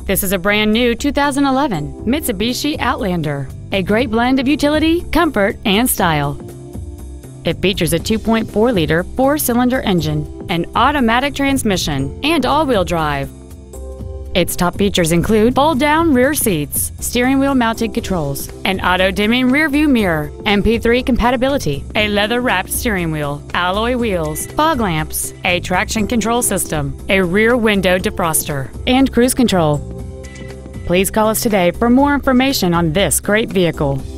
This is a brand new 2011 Mitsubishi Outlander, a great blend of utility, comfort, and style. It features a 2.4-liter four-cylinder engine, an automatic transmission, and all-wheel drive. Its top features include fold-down rear seats, steering wheel mounted controls, an auto-dimming rearview mirror, MP3 compatibility, a leather-wrapped steering wheel, alloy wheels, fog lamps, a traction control system, a rear window defroster, and cruise control. Please call us today for more information on this great vehicle.